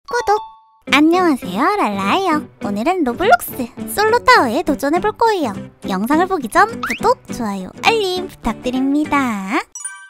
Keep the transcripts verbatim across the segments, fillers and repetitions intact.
구독! 안녕하세요, 랄라예요. 오늘은 로블록스 솔로타워에 도전해볼 거예요. 영상을 보기 전 구독, 좋아요, 알림 부탁드립니다.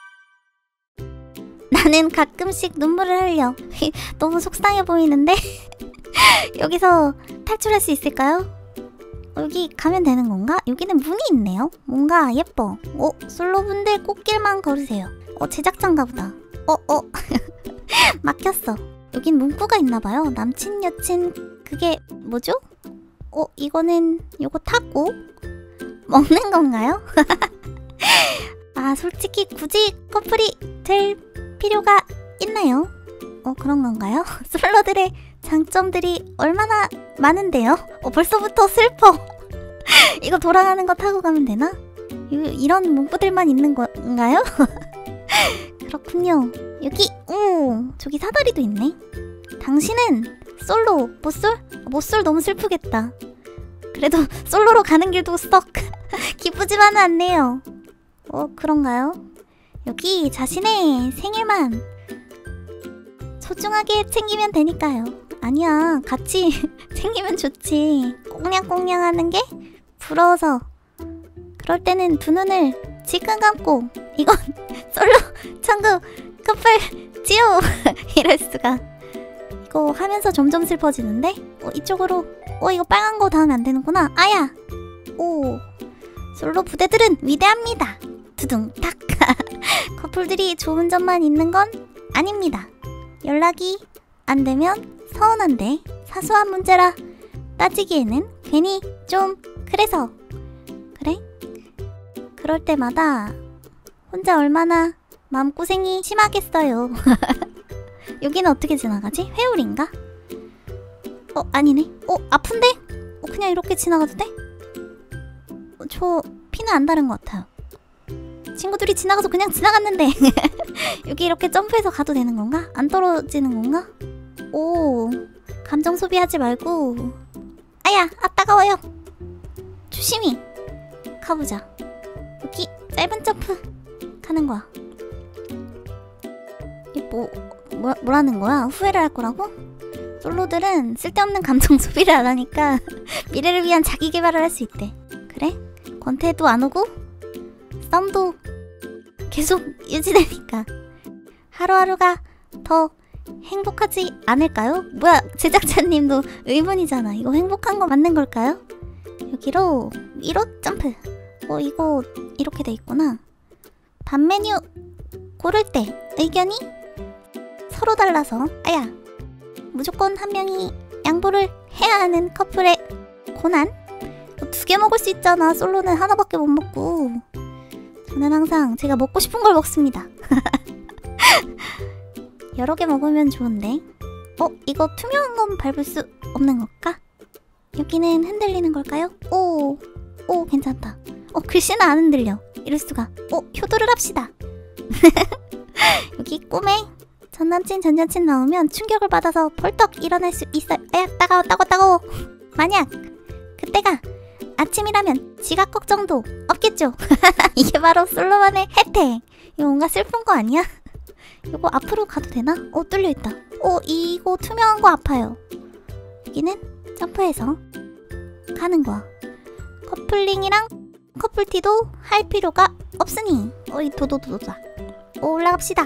나는 가끔씩 눈물을 흘려. 너무 속상해 보이는데? 여기서 탈출할 수 있을까요? 여기 가면 되는 건가? 여기는 문이 있네요. 뭔가 예뻐. 어? 솔로분들 꽃길만 걸으세요. 어? 제작자인가 보다. 어? 어? 막혔어. 여긴 문구가 있나봐요. 남친, 여친, 그게 뭐죠? 어? 이거는 요거 타고 먹는 건가요? 아, 솔직히 굳이 커플이 될 필요가 있나요? 어, 그런 건가요? 솔로들의 장점들이 얼마나 많은데요? 어, 벌써부터 슬퍼. 이거 돌아가는 거 타고 가면 되나? 이, 이런 문구들만 있는 건가요? 그렇군요. 여기, 오, 저기 사다리도 있네. 당신은 솔로, 못솔? 못솔 너무 슬프겠다. 그래도 솔로로 가는 길도 썩 기쁘지만은 않네요. 어, 그런가요? 여기 자신의 생일만 소중하게 챙기면 되니까요. 아니야, 같이 챙기면 좋지. 꽁냥꽁냥 하는 게 부러워서. 그럴 때는 두 눈을 지끈 감고 이건 솔로 천국 커플 지옥 이럴 수가. 이거 하면서 점점 슬퍼지는데? 어, 이쪽으로. 어, 이거 빨간 거 닿으면 안 되는구나. 아야. 오, 솔로 부대들은 위대합니다. 두둥탁. 커플들이 좋은 점만 있는 건 아닙니다. 연락이 안 되면 서운한데 사소한 문제라 따지기에는 괜히 좀 그래서. 그래? 그럴 때마다 혼자 얼마나 마음고생이 심하겠어요. 여기는 어떻게 지나가지? 회오리인가? 어, 아니네. 어, 아픈데? 어, 그냥 이렇게 지나가도 돼? 어, 저 피는 안 다른 것 같아요. 친구들이 지나가서 그냥 지나갔는데. 여기 이렇게 점프해서 가도 되는 건가? 안 떨어지는 건가? 오, 감정 소비하지 말고. 아야, 아, 따가워요. 조심히 가보자. 여기 짧은 점프 가는 거야. 이게 뭐, 뭐, 뭐라는 거야? 후회를 할 거라고? 솔로들은 쓸데없는 감정 소비를 안 하니까 미래를 위한 자기 개발을 할 수 있대. 그래? 권태도 안 오고 싸움도 계속 유지되니까 하루하루가 더 행복하지 않을까요? 뭐야, 제작자님도 의문이잖아. 이거 행복한 거 맞는 걸까요? 여기로 위로 점프. 어, 이거 이렇게 돼 있구나. 밥 메뉴 고를 때 의견이 서로 달라서 아야, 무조건 한 명이 양보를 해야 하는 커플의 고난? 두 개 먹을 수 있잖아. 솔로는 하나밖에 못 먹고. 저는 항상 제가 먹고 싶은 걸 먹습니다. 여러 개 먹으면 좋은데. 어? 이거 투명한 건 밟을 수 없는 걸까? 여기는 흔들리는 걸까요? 오, 오, 괜찮다. 어, 글씨는 안 흔들려. 이럴 수가. 어, 효도를 합시다. 여기 꿈에 전남친 전여친 나오면 충격을 받아서 벌떡 일어날 수 있어요. 야, 따가워 따가워 따가워. 만약 그때가 아침이라면 지각 걱정도 없겠죠. 이게 바로 솔로만의 혜택. 이거 뭔가 슬픈 거 아니야? 이거 앞으로 가도 되나? 어, 뚫려있다. 어, 이거 투명한 거 아파요. 여기는 점프해서 가는 거야. 커플링이랑 커플티도 할 필요가 없으니. 어이, 도도도도다. 오, 올라갑시다.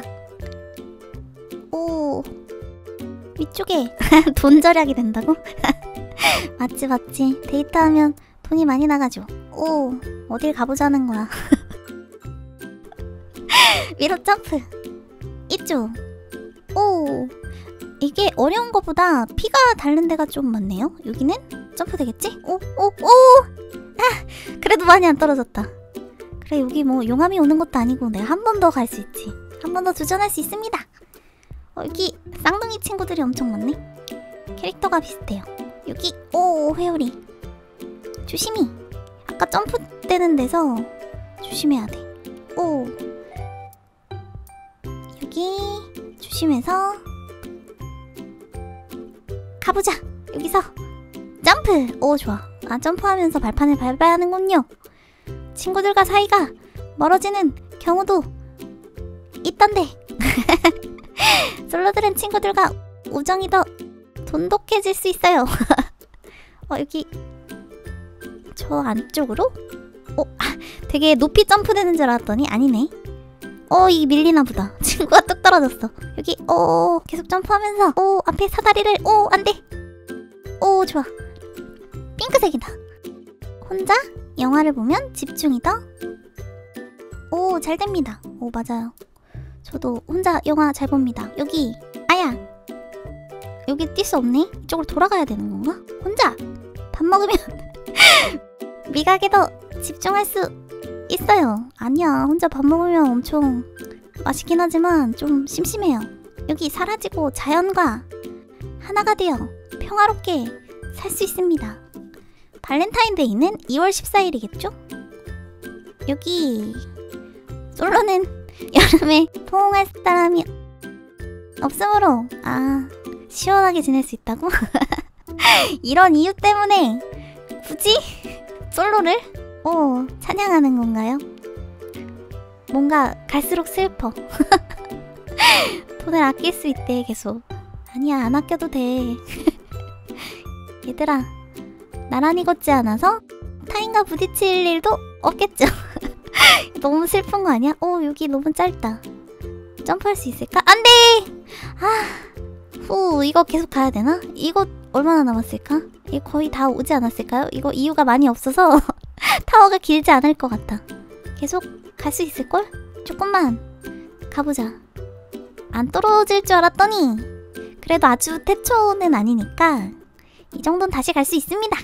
오, 위쪽에 돈 절약이 된다고? 맞지 맞지. 데이트하면 돈이 많이 나가죠. 오, 어딜 가보자는 거야. 위로 점프. 이쪽. 오, 이게 어려운 거보다 피가 닳는 데가 좀 많네요. 여기는 점프 되겠지? 오, 오, 오! 아, 그래도 많이 안 떨어졌다. 그래, 여기 뭐 용암이 오는 것도 아니고 내가 한 번 더 갈 수 있지. 한 번 더 도전할 수 있습니다. 어, 여기 쌍둥이 친구들이 엄청 많네. 캐릭터가 비슷해요. 여기, 오, 회오리. 조심히. 아까 점프되는 데서 조심해야 돼. 오, 여기 조심해서 가보자. 여기서 점프. 오, 좋아. 아, 점프하면서 발판을 밟아야 하는군요. 친구들과 사이가 멀어지는 경우도 있던데. 솔로들은 친구들과 우정이 더 돈독해질 수 있어요. 어, 여기 저 안쪽으로? 어, 되게 높이 점프되는 줄 알았더니 아니네. 어, 이 밀리나 보다. 친구가 뚝 떨어졌어. 여기 어 계속 점프하면서 오 앞에 사다리를 오 안돼. 오 좋아. 핑크색이다. 혼자 영화를 보면 집중이다. 오 잘됩니다. 오 맞아요. 저도 혼자 영화 잘 봅니다. 여기 아야 여기 뛸 수 없네. 이쪽으로 돌아가야 되는 건가? 혼자 밥 먹으면 미각에도 집중할 수 있어요. 아니야 혼자 밥 먹으면 엄청 맛있긴 하지만 좀 심심해요. 여기 사라지고 자연과 하나가 되어 평화롭게 살 수 있습니다. 발렌타인데이는 이월 십사일이겠죠? 여기 솔로는 여름에 포옹할 사람이 없으므로 아 시원하게 지낼 수 있다고? 이런 이유 때문에 굳이 솔로를 오 찬양하는 건가요? 뭔가 갈수록 슬퍼. 돈을 아낄 수 있대 계속. 아니야 안 아껴도 돼. 얘들아 나란히 걷지 않아서 타인과 부딪힐 일도 없겠죠. 너무 슬픈 거 아니야? 오 여기 너무 짧다. 점프할 수 있을까? 안돼! 아, 후 이거 계속 가야 되나? 이거 얼마나 남았을까? 이거 거의 다 오지 않았을까요? 이거 이유가 많이 없어서 타워가 길지 않을 것 같다. 계속 갈 수 있을걸? 조금만 가보자. 안 떨어질 줄 알았더니 그래도 아주 태초는 아니니까 이 정도는 다시 갈 수 있습니다.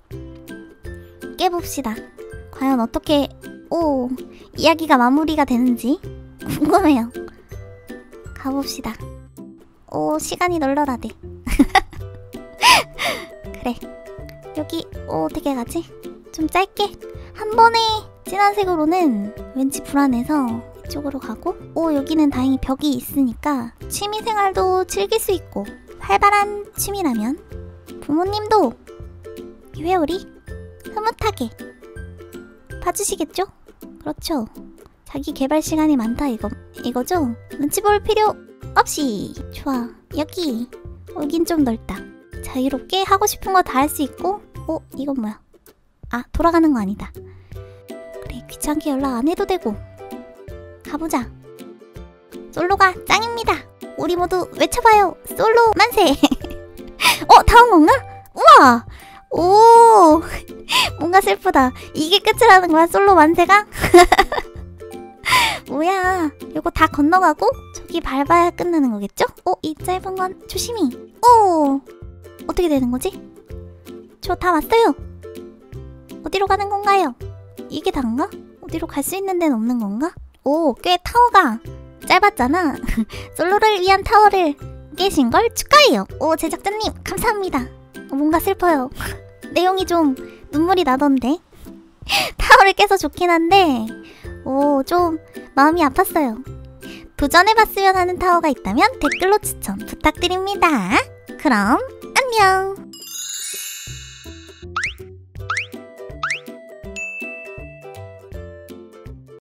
깨봅시다. 과연 어떻게 오 이야기가 마무리가 되는지 궁금해요. 가봅시다. 오 시간이 널널하대. 그래 여기 오 어떻게 가지? 좀 짧게 한 번에 진한 색으로는 왠지 불안해서 이쪽으로 가고 오 여기는 다행히 벽이 있으니까 취미생활도 즐길 수 있고 활발한 취미라면 부모님도 이 회오리 흐뭇하게 봐주시겠죠? 그렇죠. 자기 개발 시간이 많다 이거 이거죠? 눈치 볼 필요 없이 좋아. 여기 여긴 좀 넓다. 자유롭게 하고 싶은 거 다 할 수 있고 어? 이건 뭐야? 아 돌아가는 거 아니다. 그래 귀찮게 연락 안 해도 되고 가보자. 솔로가 짱입니다. 우리 모두 외쳐봐요. 솔로 만세. 어? 다 온 건가? 우와! 오 뭔가 슬프다. 이게 끝이라는 거야 솔로 만세가? 뭐야 이거 다 건너가고 저기 밟아야 끝나는 거겠죠? 어? 이 짧은 건 조심히. 오 어떻게 되는 거지? 저 다 왔어요. 어디로 가는 건가요? 이게 다인가? 어디로 갈 수 있는 데는 없는 건가? 오 꽤 타워가 짧았잖아. 솔로를 위한 타워를 깨신 걸 축하해요. 오 제작자님 감사합니다. 어, 뭔가 슬퍼요. 내용이 좀 눈물이 나던데. 타워를 깨서 좋긴 한데 오 좀 마음이 아팠어요. 도전해봤으면 하는 타워가 있다면 댓글로 추천 부탁드립니다. 그럼 안녕.